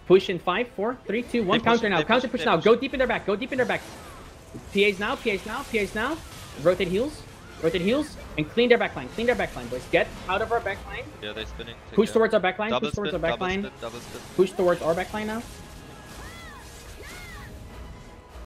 Push in 5, 4, 3, 2, 1. Counter now. Counter push now. Go deep in their back. Go deep in their back. PAs now. PAs now. PAs now. Rotate heals. Rotate heals. And clean their backline. Clean their backline, boys. Get out of our backline. Yeah, they're spinning. Push towards our backline. Double Push towards our spin, backline. double spin. Push towards our backline now.